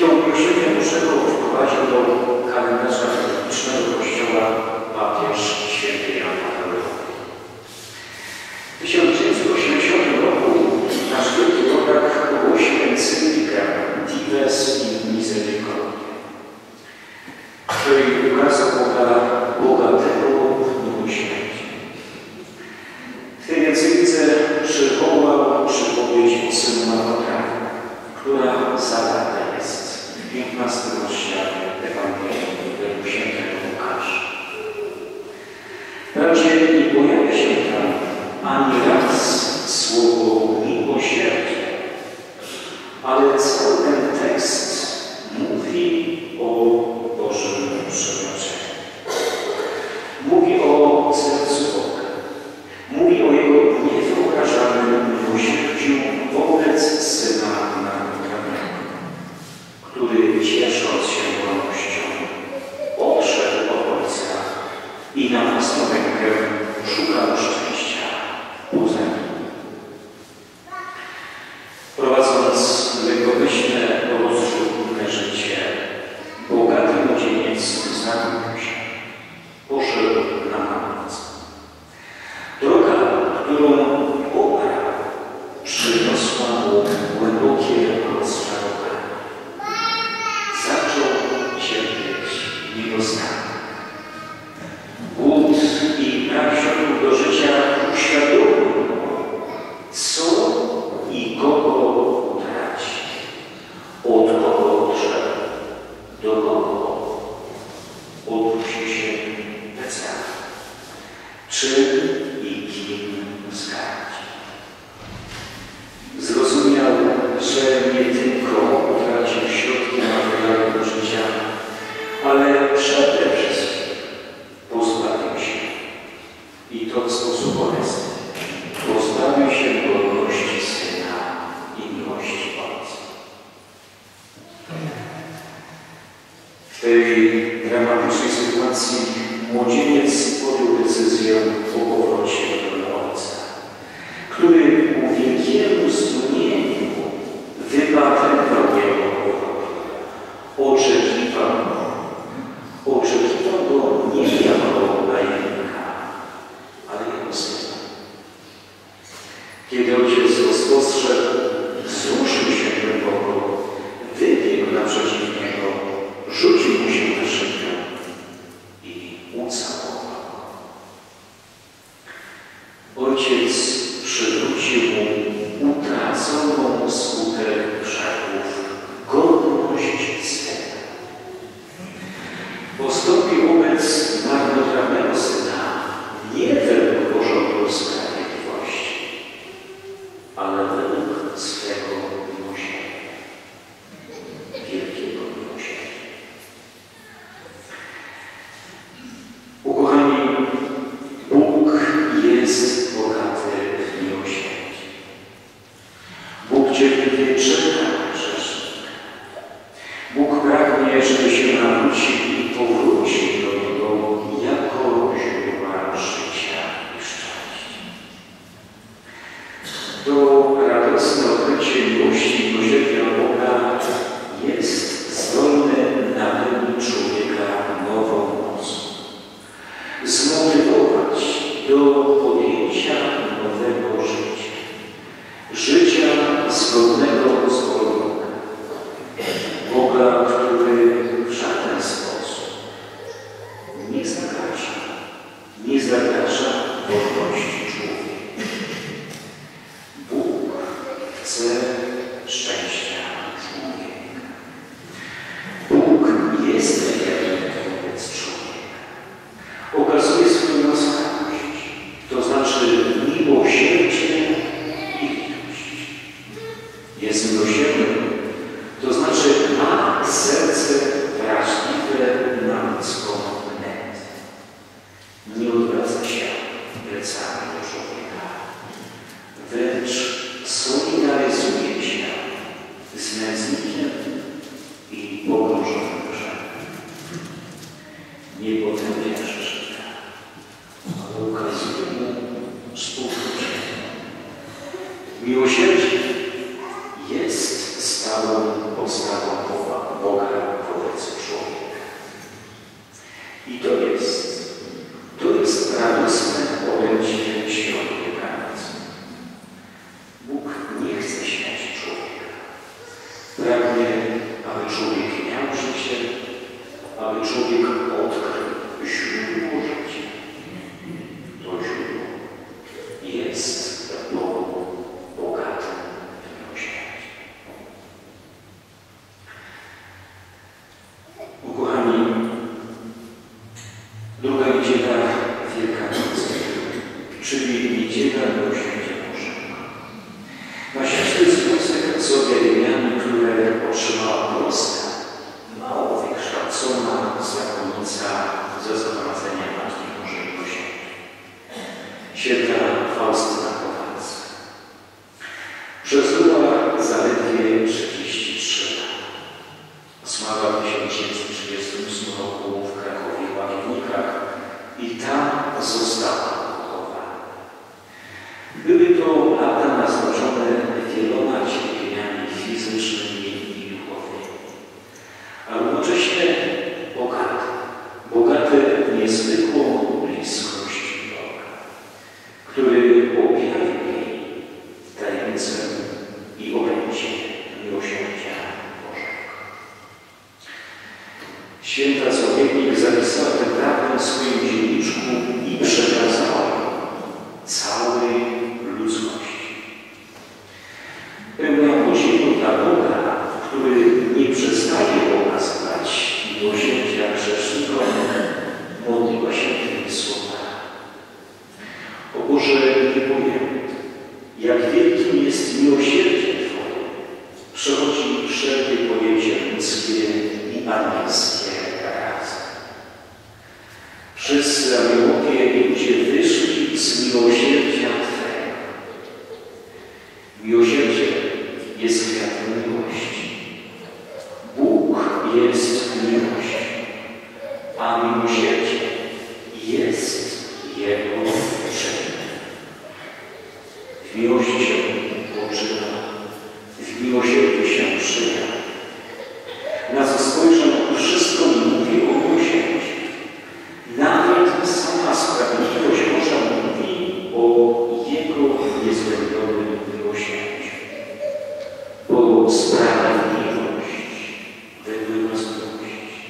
to uproszczenie Bożego wprowadził do kalendarza liturgicznego Kościoła papież święty Jan Paweł II. W 1980 roku nasz wielki rodak ogłosił encyklikę Dives in Misericordia, w której ukazał Boga bogatego w miłosierdzie. W tej encyklice przywołał przypowieść o synu marnotrawnym, która zawarta jest w 15 rozdziale Ewangelii według świętego Łukasza. Wprawdzie nie pojawia się tam ani raz słowo miłosierdzie, ale cały ten tekst mówi o Bożym przebaczeniu. Mówi o sercu Boga. Mówi o Jego niewyobrażalnym miłosierdziu wobec Syna marnotrawnego, który ciesząc się wolnością odszedł od Ojca i na własną rękę szukał szczęścia poza nim. Prowadząc lekkomyślne, rozrzutne życie, bogaty młodzieniec zagubił się. Poszedł na marnotrawstwo. Droga, którą obrał, przyniosła mu głębokie rozczarowanie. Zaczął cierpieć niedostatek. Głód i brak środków do życia uświadomił mu, co i kogo utraci, od kogo odszedł, do kogo odwrócił się plecami, czym i kim zgardził. Zrozumiał, że nie tylko utracił środki materialne do życia, ale przede wszystkim pozbawił się, i to w sposób bolesny, pozbawił się wolności Syna i miłości Ojca. W tej dramatycznej sytuacji młodzieniec podjął decyzję o powrocie do Ojca, który ku wielkiemu zdumieniu wypatrywał Jego powrotu. Oczekiwał go nie jako najemnika, ale jako Syna. Kiedy ojciec go spostrzegł, wzruszył się głęboko, wybiegł naprzeciw niego, rzucił mu się na szyję i ucałował go. Ojciec przywrócił mu utraconą wskutek grzechów godność Syna. Postąpił wobec marnotrawnego Syna nie według porządku sprawiedliwości, ale według swego miłosierdzia, wielkiego miłosierdzia. Ukochani, Bóg jest bogaty w miłosierdzie. Bóg cierpliwie czeka na grzesznika. Bóg pragnie, żeby się nawrócił i powrócił do Niego jako źródła życia i szczęścia. To radosne odkrycie miłości i miłosierdzia Boga jest zdolne napełnić człowieka nową mocą, zmotywować do podjęcia nowego życia, życia zgodnego z wolą Boga, który w żaden sposób święta Faustyna Kowalska. Przeżyła zaledwie 33 lat. Zmarła w 1938 roku w Krakowie w Łagiewnikach i tam została pochowana. Były to lata naznaczone wieloma cierpieniami fizycznymi i duchowymi, a równocześnie bogate niezwykłą bliskość Boga, który objawił jej tajemnicę i orędzie miłosierdzia Bożego. Święta Zawiednik zapisała tę prawdę w swoim dzienniczku i przekazała ją całej ludzkości. Pełna podziwu dla Boga, który nie przestaje okazywać miłosierdzia grzesznikom, modliła się tymi słowami. O Boże, nie powiem, jak wielkim jest miłosierdzie Twoje, przechodzi wszelkie pojęcie ludzkie i anielskie razem. Wszyscy aniołowie i ludzie wyszli z miłosierdzia Twego. Miłosierdzie jest kwiatem miłości. Bóg jest miłość, a miłosierdzie jest Jego czynem. W miłości się poczyna, w miłosierdziu się przyja. Na co spojrzę, wszystko mi mówi o miłosierdziu. Nawet sama sprawiedliwość Boża mówi o Jego niezbędnym miłosierdziu. Bo sprawiedliwość wypływa z miłości.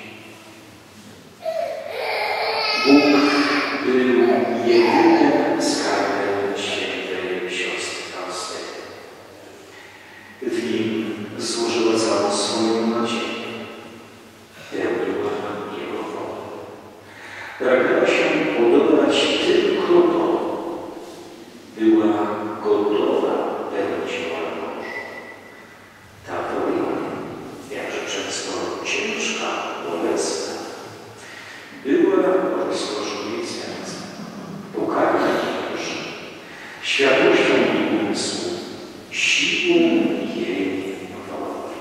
Bóg był jedynym skarbem świętej siostry Faustyny. W nim złożyła całą swoją nadzieję. Pełniła Jego wolę. Pragnęła się podobać tylko Bogu. Była gotowa pełnić wolę Bożą. Ta wola, jakże często ciężka, bolesna, była rozkoszulująca, pokarmem duszy, światłością jej umysłu, siłą jej woli.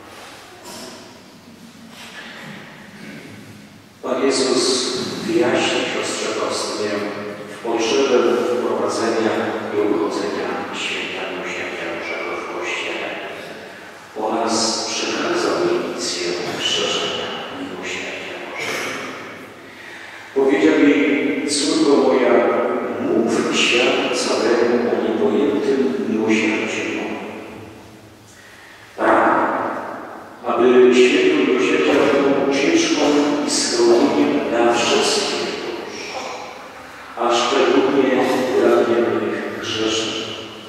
Pan Jezus wyjaśni siostrze Faustynie w potrzebę wprowadzenia i obchodzenia święta miłosierdzia Bożego w Kościele oraz przekazał jej misję szerzenia miłosierdzia Bożego. Powiedział jej: córko moja, mów światu całemu o niepojętym miłosierdziu moim. Pragnę, aby święto miłosierdzia było ucieczką i schronieniem dla wszystkich dusz, a szczególnie dla wiernych grzeszników.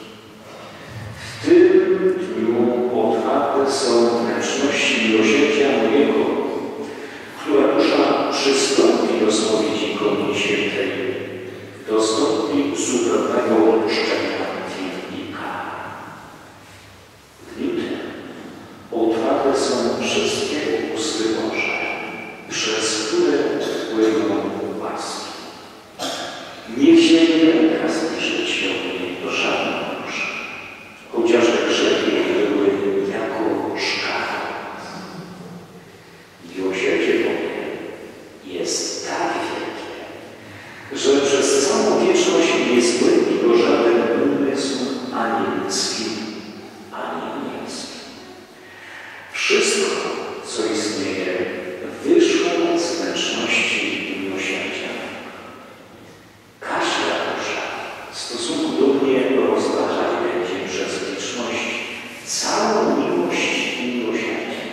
W tym dniu otwarte są wnętrzności miłosierdzia mojego, która dusza przystąpi do spowiedzi Komunii Świętej, dostąpi zupełnego odpuszczenia win i kar. W dniu tym otwarte są wszystkie usty Boże, przez które płyną łaski. Niech się nie lęka zbliżyć do mnie żadna dusza, chociaż te grzechy były jako szkarłat. Miłosierdzie moje jest tak wielkie, że przez całą wieczność nie zbłędni go żaden umysł ani ludzki, ani anielski. Wszystko, co istnieje, wyszło z wnętrzności miłosierdzia. Każda dusza w stosunku do mnie rozważać będzie przez liczność całą miłość i miłosierdzie.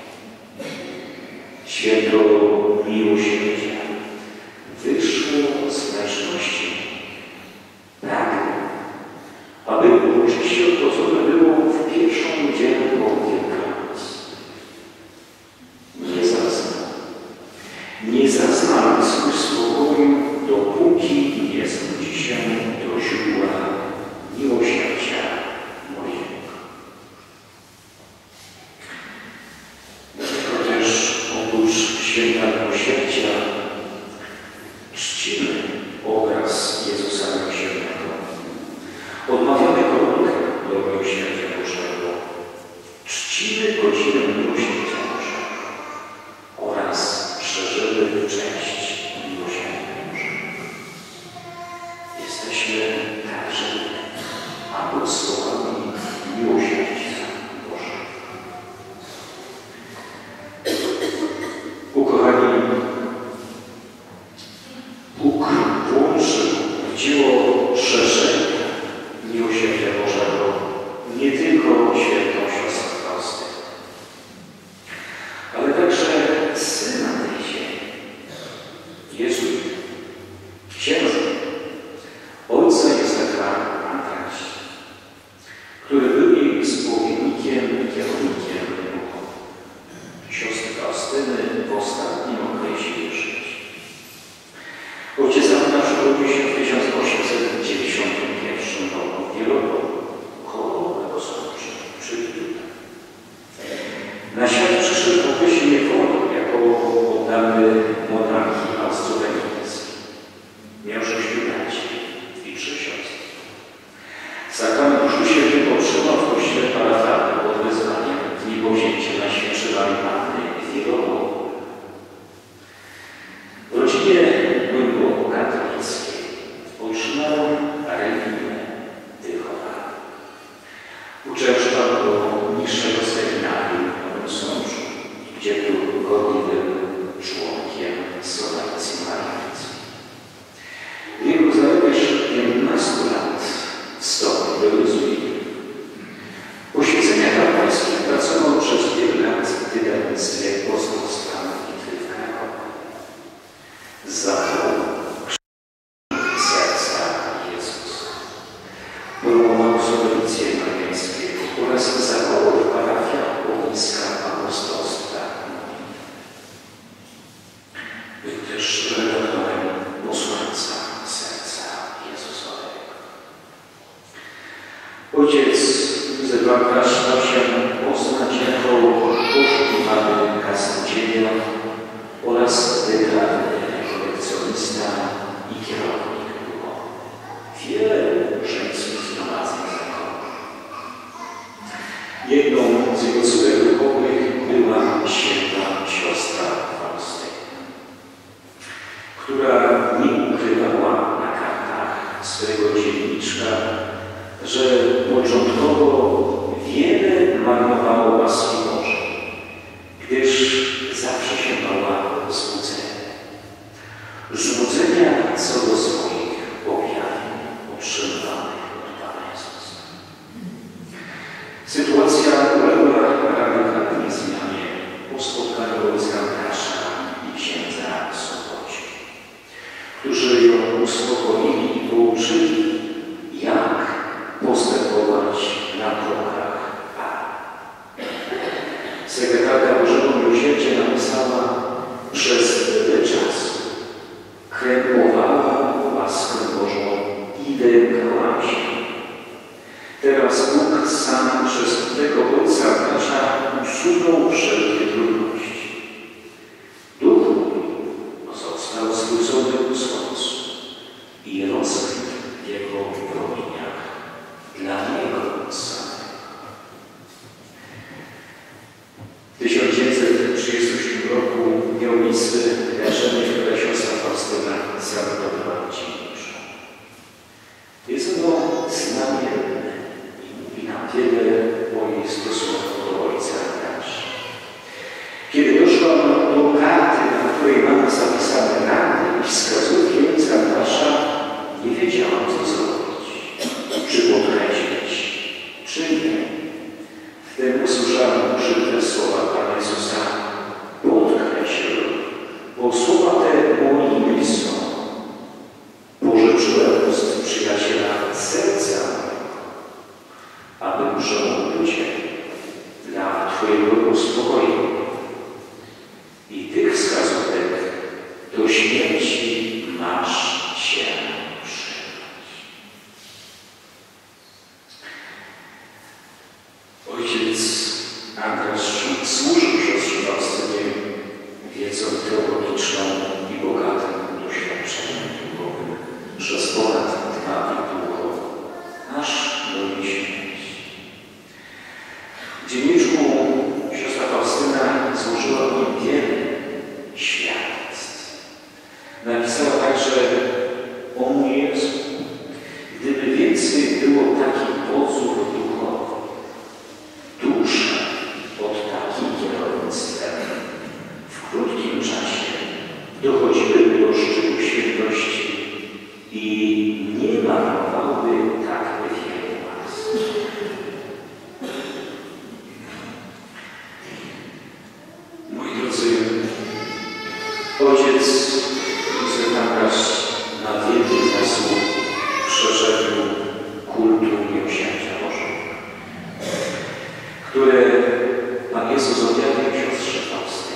Święto miłosierdzia wyszło z wnętrzności. Pragnę, aby uroczyście obchodzone było w pierwszą niedzielę po Wielkanocy. Nie zaznam swój spokoju, dopóki nie zwróci się do źródła miłosierdzia mojego. Dlatego też oprócz święta miłosierdzia Ukochani, Bóg włączył w dzieło szerzenia miłosierdzia Bożego nie tylko świętą siostrę Faustynę, ale także Syna tej ziemi, Jezuita, księdza, ojca Józefa Andrasia, który był jej spowiednikiem i kierownikiem duchowym siostry Faustyny w ostatnim okresie jej życia. Ojciec Andrasz urodził się w 1891 roku w Wieloku, koło Nowego Sącza, czyli tutaj. Na świat przyszedł w okresie niewoli jako poddany monarchii austro-węgierskiej. Miał 6 braci i 3 siostry. Sakrament Chrztu Świętego otrzymał w kościele parafialnym pod wezwaniem dni powzięcia Najświętszej Panny w Wieloku. W rodzinie katolickiej otrzymał religię wychowania. Uczęszczał do niższego seminarium w Nowym Sączu, gdzie był gorliwym członkiem Sonacji Mariańskiej. W wieku zaledwie 15 lat wstąpił do jezuitów. Po święceniach kapłańskich pracował przez wiele lat w wydawnictwie Apostolstwa Modlitwy w Krakowie. Zachował serca Jezusa. Promował Solicję Mariańskiego oraz zachował w parafiach ogniska apostolstwa modlitwy. Był też redaktorem posłańca serca Jezusowego. Ojciec Józef Andraś dał się poznać jako poszukiwany kaznodzieja oraz wybrawny kolekcjonista i kierownik duchowy. Wiele żeńskich zgromadzeń zakończył. Jedną z jego córek duchowych była święta siostra Faustyna, która nie ukrywała na kartach swojego dzienniczka, że początkowo wiele marnowało łaski Bożej, gdyż zawsze się bała zbudzenia co do swoich objawień otrzymywanych od Pana Jezusa. Sytuacja uległa radykalnej zmianie po spotkaniu ojca Andrasza i księdza Sopoci, którzy ją uspokoili i pouczyli, jak postępować na krokach Pana. Sekretarka Bożego Miłosierdzia napisała: przez tyle czasu krępowała łaskę Bożą i lękałam się. Teraz Bóg sam przez tego ojca Andrasza usunął wszelkie trudności. Duch mój został zwrócony ku słońcu i rozkwitł w jego promieniach dla Niego samego. W 1937 roku miał miejsce wydarzenie, które siostra Faustyna zaanotowała dzienniczo. Jest ono znamienne i mówi nam wiele o jej stosunku do ojca Andrasza. Kiedy doszłam do karty, na której mamy zapisane rady i wskazówki ojca Andrasza, nie wiedziałam, co zrobić. Czy podkreślić, czy nie. Wtedy usłyszałem użyte słowa Pana Jezusa: podkreśl, bo słowa te moimi są. Pożyczyłem ust przyjaciela serca mojego, abym przemówił Cię dla Twojego uspokoju. I tych wskazówek do śmierci dochodziłyby do szczytu świętości i nie marnowały tak wielu łask. Moi drodzy, ojciec Józef Andrasz na wielki zasług przeszedł kultu miłosierdzia Bożego, które Pan Jezus objawił siostrze Faustej.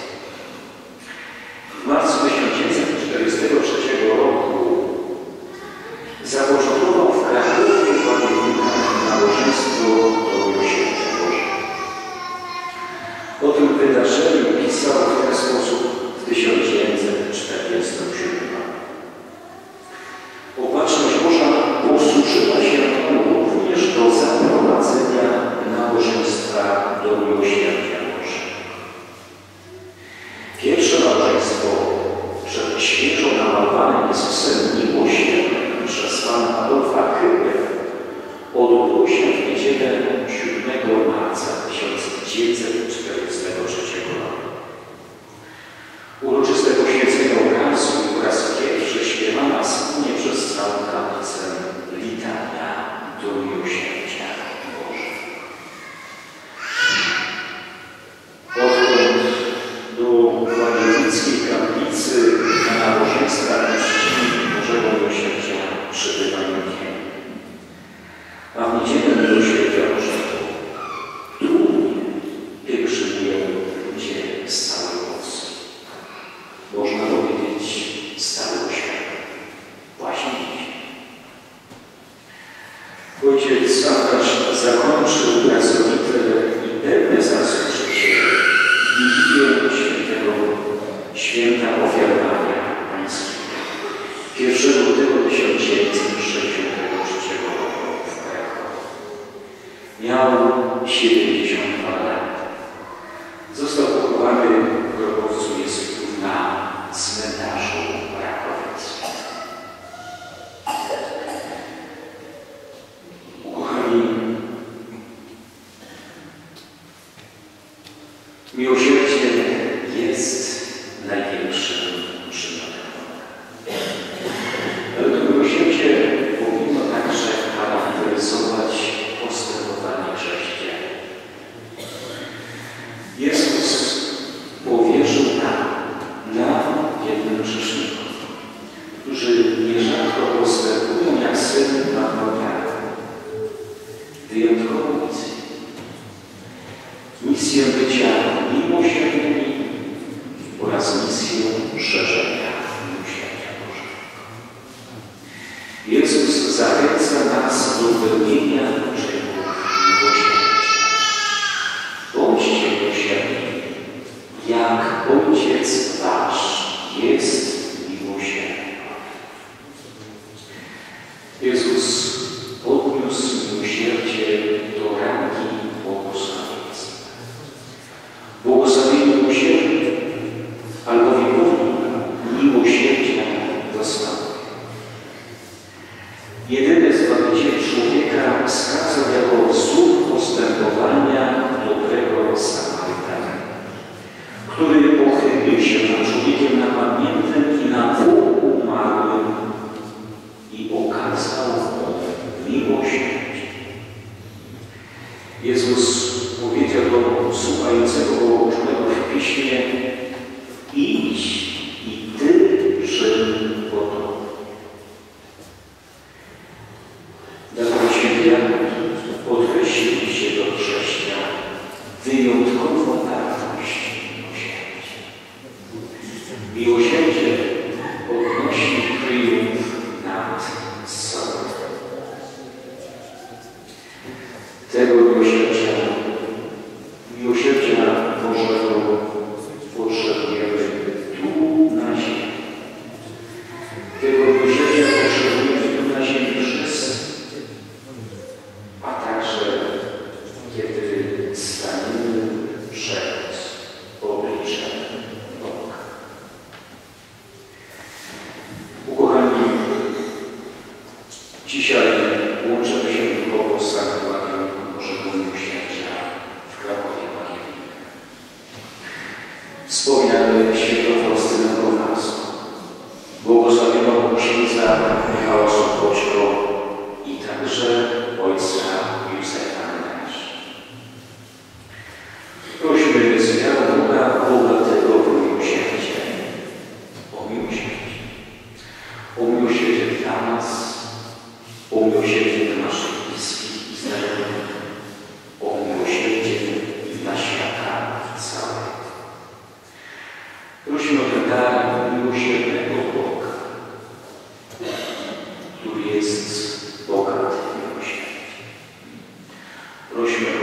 W marcu 1943 roku zapoczątkował w Krakowie nabożeństwo do miłosierdzia Bożego. O tym wydarzeniu pisał w ten sposób w 1947 roku. Opatrzność Boża posłużyła się również do zaprowadzenia nabożeństwa do miłosierdzia Bożego. Pierwsze nabożeństwo przed świeżo namalowanym Jezusem miłosiernym przez pana Adolfa Hybę odbyło się w niedzielę 7 marca 1943 roku. Uroczyste poświęcenie obrazu po raz pierwszy śpiewana wspólnie przez całą kaplicę litania do miłosierdzia Bożego. Odkąd do Łagiewickiej kaplicy na nabożeństwach czci Bożego Miłosierdzia przybywają dzień. A w niedzielę miłosierdzia Bożego trudnie pielgrzymują ludzie z całej Polski. Można powiedzieć z całego świata. Właśnie dziś. Ojciec Andrasz zakończył pracowite i pełne zasług święta ofiarowania pańskiego 1 lutego 1963 roku w Krakowie. Miał 72 lat. Został pochowany w grobowcu jezuitów na cmentarzu Rakowiec. Ukochani, miłosierdzie jest największym przymiotem. Ale to miłosierdzie powinno także charakteryzować postępowanie chrześcijan. Jezus powierzył nam jednym grzesznikom, którzy nierzadko postępują jak syny marnotrawią. Wyjątkową misję bycia miłosiernymi oraz misję szerzenia miłosierdzia Bożego. Jezus zachęca nas do pełnienia czynów miłosierdzia. Bądźcie miłosierni, jak Ojciec Wasz jest miłosierny. Jezus podniósł miłosierdzie do rangi błogosławieństwa. Błogosławieni miłosierni, albowiem miłosierdzia dostąpią. Jedyny Zbawiciel człowieka wskazał jako wzór postępowania dobrego Samarytana, który pochylił się nad człowiekiem napadniętym i na półumarłym i okazał mu miłosierdzie. Jezus powiedział do słuchającego go uczonego w Piśmie: idź i ty czyń podobnie. Dlatego święty Jan podkreślił się do chrześcijan wyjątkową wartość miłosierdzia. Miłosierdzie podnosi triumf nad sobą. Tego miłosierdzia Bożego potrzebujemy tu na ziemi. Tego miłosierdzia potrzebujemy tu na ziemi wszyscy, a także kiedy staniemy przed obliczem Boga. Ukochani, dzisiaj łączymy się duchowo z sanktuarium Bożego Miłosierdzia w Krakowie. Wspomniany świętą Faustynę Kowalską. błogosławionego księdza Michała Sopoczko i także ojca Józefa Nęż. Prośmy z wiarą Boga tego o miłosierdzie. O miłosierdzie. O miłosierdzie dla nas, o miłosierdzie dla naszych bliskich i znajomych, o miłosierdzie dla świata całego. Prosimy o ten dar miłosiernego Boga, który jest bogaty w miłosierdzie. Prosimy